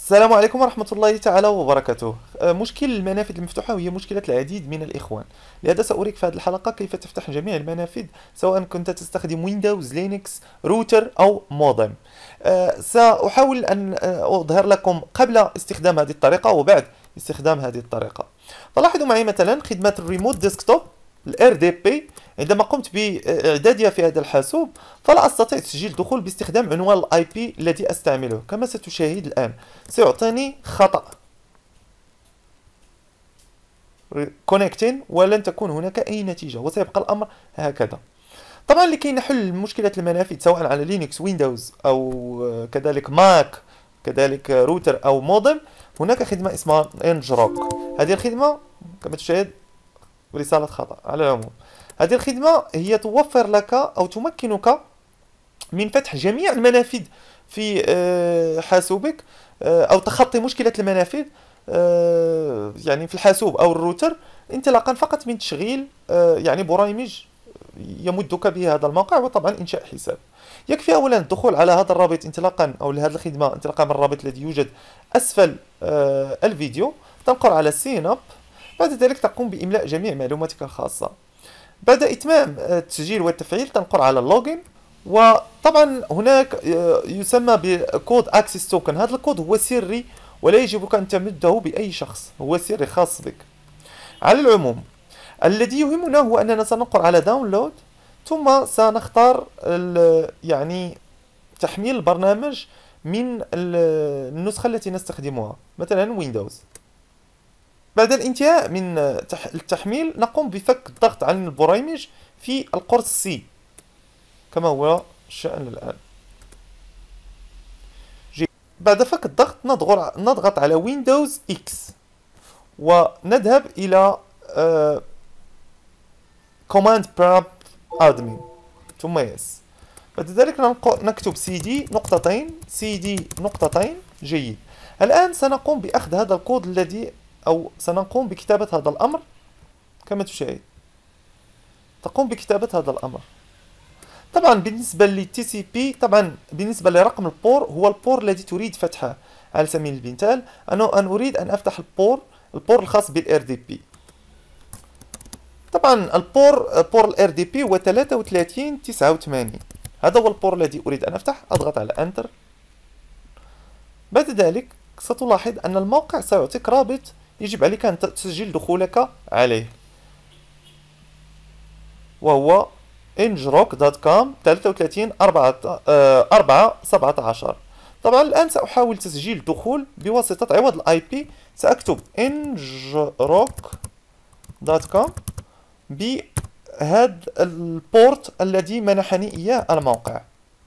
السلام عليكم ورحمة الله تعالى وبركاته. مشكل المنافذ المفتوحة هي مشكلة العديد من الإخوان. لهذا سأريك في هذه الحلقة كيف تفتح جميع المنافذ، سواء كنت تستخدم ويندوز، لينكس، روتر أو مودم. سأحاول أن أظهر لكم قبل استخدام هذه الطريقة وبعد استخدام هذه الطريقة. فلاحظوا معي مثلا خدمة الريموت ديسكتوب الار دي بي. عندما قمت بإعدادها في هذا الحاسوب فلا أستطيع تسجيل الدخول باستخدام عنوان الاي بي الذي أستعمله كما ستشاهد الآن. سيعطيني خطأ كونكتين ولن تكون هناك أي نتيجة وسيبقى الأمر هكذا. طبعا لكي نحل مشكلة المنافذ سواء على لينكس، ويندوز أو كذلك ماك، كذلك روتر أو مودم، هناك خدمة اسمها انجروك. هذه الخدمة كما تشاهد رسالة خطأ. على العموم هذه الخدمة هي توفر لك أو تمكنك من فتح جميع المنافذ في حاسوبك، أو تخطي مشكلة المنافذ يعني في الحاسوب أو الروتر انطلاقا فقط من تشغيل يعني برامج يمدك به هذا الموقع، وطبعا إنشاء حساب. يكفي أولا الدخول على هذا الرابط انطلاقا أو لهذه الخدمة انطلاقا من الرابط الذي يوجد أسفل الفيديو. تنقر على سين اب، بعد ذلك تقوم بإملاء جميع معلوماتك الخاصة. بعد إتمام التسجيل والتفعيل تنقر على اللوجين، وطبعا هناك يسمى بكود اكسس توكن. هذا الكود هو سري ولا يجبك أن تمده بأي شخص، هو سري خاص بك. على العموم الذي يهمنا هو أننا سننقر على داونلود، ثم سنختار يعني تحميل البرنامج من النسخة التي نستخدمها، مثلا ويندوز. بعد الانتهاء من التحميل نقوم بفك الضغط عن البرامج في القرص سي كما هو الشأن الآن. بعد فك الضغط نضغط على ويندوز اكس ونذهب إلى كوماند برومبت ادمن ثم يس. بعد ذلك نكتب سي دي نقطتين جيد. الآن سنقوم بأخذ هذا الكود الذي أو سنقوم بكتابة هذا الأمر كما تشاهد. تقوم بكتابة هذا الأمر. طبعا بالنسبة للتي سي بي، طبعا بالنسبة لرقم البور هو البور الذي تريد فتحه. على سبيل المثال أنا أريد أن أفتح البور الخاص بالار دي بي. طبعا بور الار دي بي هو 3389. هذا هو البور الذي أريد أن أفتح. أضغط على انتر. بعد ذلك ستلاحظ أن الموقع سيعطيك رابط يجب عليك أن تسجل دخولك عليه، وهو انجروك.com 33/4/17. طبعا الآن سأحاول تسجيل الدخول بواسطة عوض الاي بي سأكتب انجروك.com بهذا البورت الذي منحني إياه الموقع،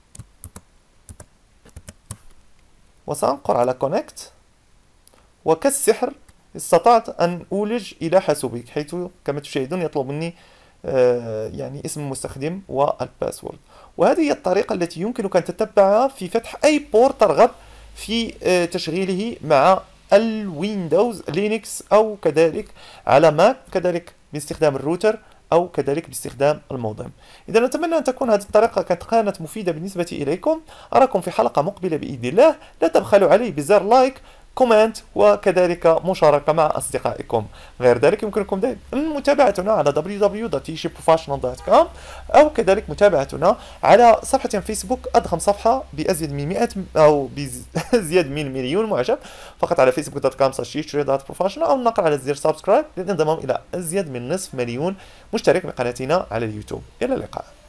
وسأنقر على كونكت. وكالسحر استطعت أن أولج إلى حاسوبي، حيث كما تشاهدون يطلب مني يعني اسم المستخدم والباسورد. وهذه هي الطريقة التي يمكنك أن تتبعها في فتح أي بورت ترغب في تشغيله مع الويندوز، لينكس، أو كذلك على ماك، كذلك باستخدام الروتر أو كذلك باستخدام المودم. إذا نتمنى أن تكون هذه الطريقة كانت مفيدة بالنسبة إليكم. أراكم في حلقة مقبلة بإذن الله. لا تبخلوا علي بزر لايك، كومنت، وكذلك مشاركة مع أصدقائكم. غير ذلك يمكنكم دائما متابعتنا على www.tshipprofessional.com، أو كذلك متابعتنا على صفحة فيسبوك، أضخم صفحة بأزيد من 100 أو بأزيد من مليون معجب، فقط على facebook.com/tshipprofessional، أو النقر على زر سبسكرايب للانضمام إلى أزيد من نصف مليون مشترك بقناتنا على اليوتيوب. إلى اللقاء.